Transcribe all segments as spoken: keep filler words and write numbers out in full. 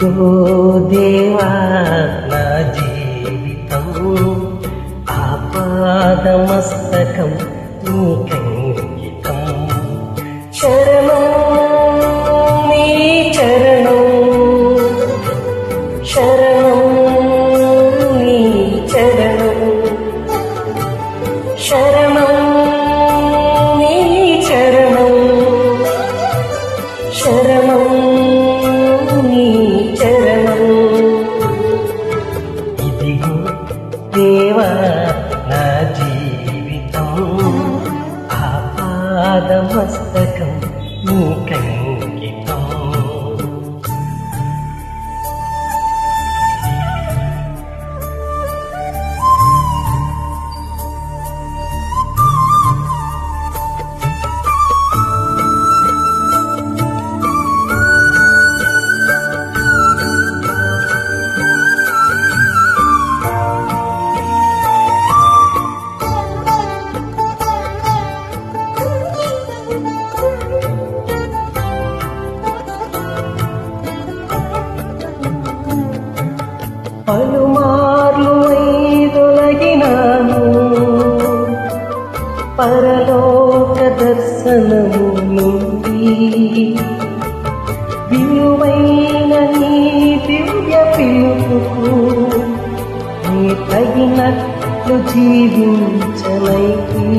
ఇదిగో దేవా నా జీవితం ఆపాదమస్తకం నీకంకితం. శరణం నీ చరణం, శరణం నీ చరణం, శరణం నీ చరణం, శరణం నీ చరణం. ఇదిగో దేవా నా జీవితం ఆపాదమస్తకం నీకంకితం. పలుమార్లు వైదొలగినాను పరలోక దర్శనము నుండి, విలువైన నీ దివ్య పిలుపుకు నీ తగినట్లు జీవించనైతి.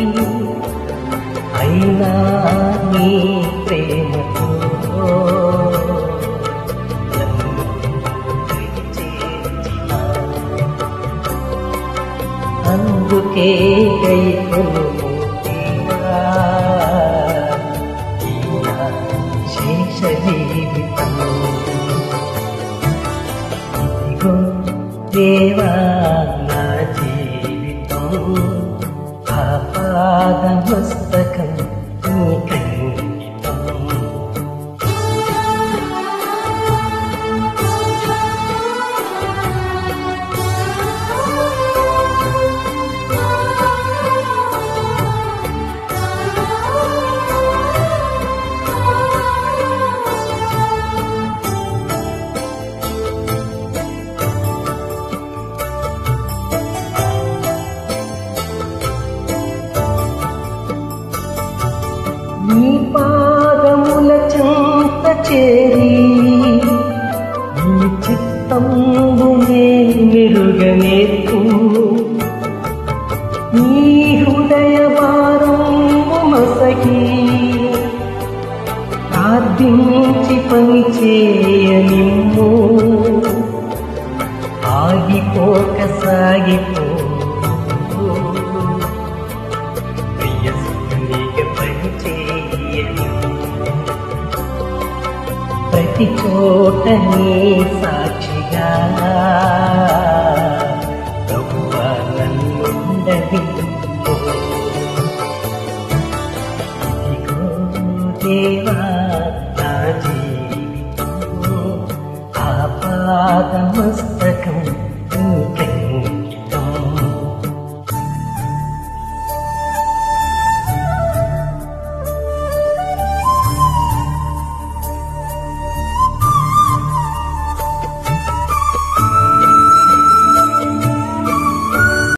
అయినా నీ ప్రేమతో అందుకే గైకొనుము దేవా నా శేష జీవితం. ఇదిగో దేవా నా జీవితం ఆపాదమస్తకం నీకంకితం. నీ పాదముల చెంత చేరి నీ చిత్తంబునే మెరుగనేర్పు, నీ హృదయ భారము మసగి ప్రార్థించి పని చేయనిమ్ము. ఆగిపోక సాగిపో ప్రతి చోట నీ సాక్షిగా ప్రభువా నన్నుండనివ్వు. ఇదిగో దేవా